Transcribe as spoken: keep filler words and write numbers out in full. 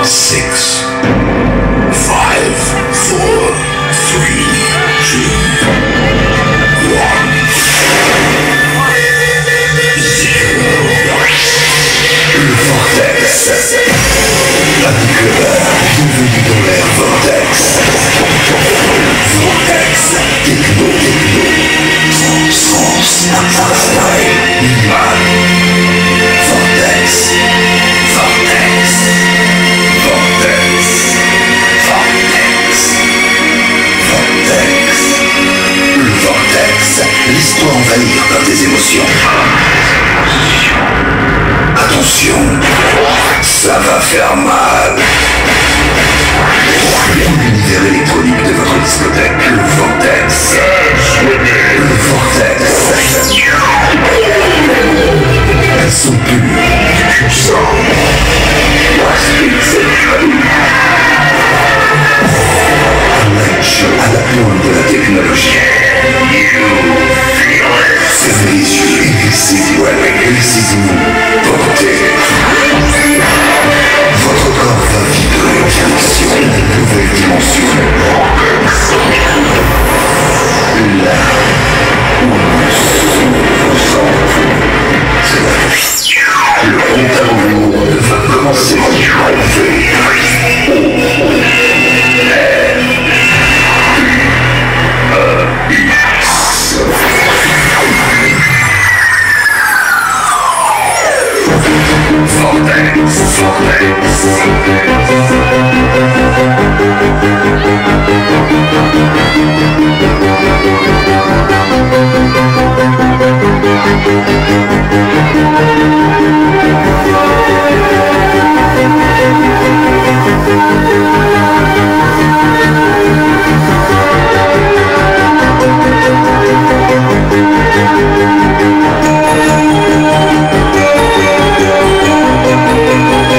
Six, five, four, three, two, one, zero. Le vortex. Anniqueur, bienvenue dans l'ère vortex. Vortex, techno, techno. Trans, style, minimal. Vortex, vortex. Vortex, vortex, vortex. Le vortex, laisse-toi envahir par tes émotions. Attention, ça va faire mal. Tout l'univers électronique de votre discothèque, le vortex. Le vortex. Elles sont pures, puissants.